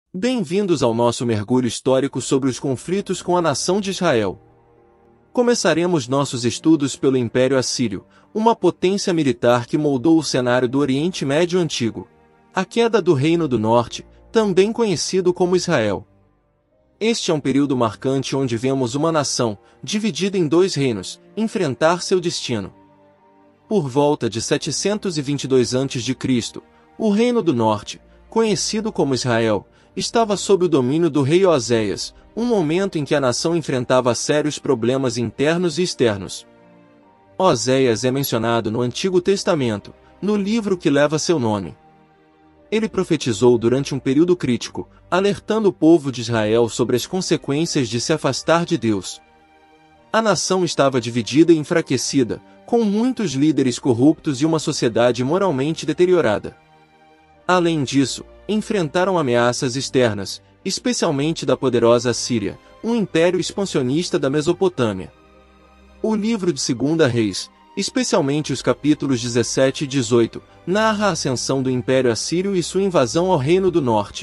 Bem-vindos ao nosso mergulho histórico sobre os conflitos com a nação de Israel. Começaremos nossos estudos pelo Império Assírio, uma potência militar que moldou o cenário do Oriente Médio Antigo. A queda do Reino do Norte, também conhecido como Israel. Este é um período marcante onde vemos uma nação, dividida em dois reinos, enfrentar seu destino. Por volta de 722 a.C., o Reino do Norte, conhecido como Israel, estava sob o domínio do rei Oséias, um momento em que a nação enfrentava sérios problemas internos e externos. Oséias é mencionado no Antigo Testamento, no livro que leva seu nome. Ele profetizou durante um período crítico, alertando o povo de Israel sobre as consequências de se afastar de Deus. A nação estava dividida e enfraquecida, com muitos líderes corruptos e uma sociedade moralmente deteriorada. Além disso, enfrentaram ameaças externas, especialmente da poderosa Assíria, um império expansionista da Mesopotâmia. O livro de 2 Reis, especialmente os capítulos 17 e 18, narra a ascensão do Império Assírio e sua invasão ao Reino do Norte.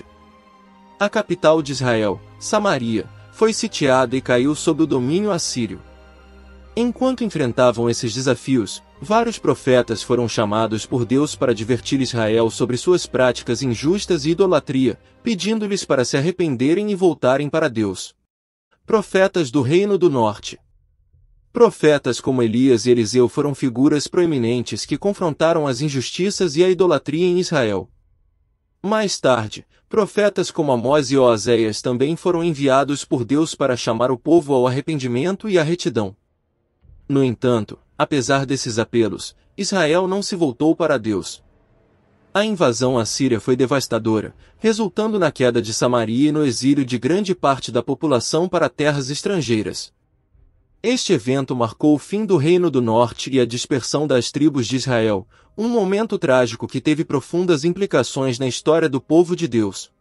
A capital de Israel, Samaria, foi sitiada e caiu sob o domínio assírio. Enquanto enfrentavam esses desafios, vários profetas foram chamados por Deus para advertir Israel sobre suas práticas injustas e idolatria, pedindo-lhes para se arrependerem e voltarem para Deus. Profetas do Reino do Norte. Profetas como Elias e Eliseu foram figuras proeminentes que confrontaram as injustiças e a idolatria em Israel. Mais tarde, profetas como Amós e Oséias também foram enviados por Deus para chamar o povo ao arrependimento e à retidão. No entanto, apesar desses apelos, Israel não se voltou para Deus. A invasão assíria foi devastadora, resultando na queda de Samaria e no exílio de grande parte da população para terras estrangeiras. Este evento marcou o fim do Reino do Norte e a dispersão das tribos de Israel, um momento trágico que teve profundas implicações na história do povo de Deus.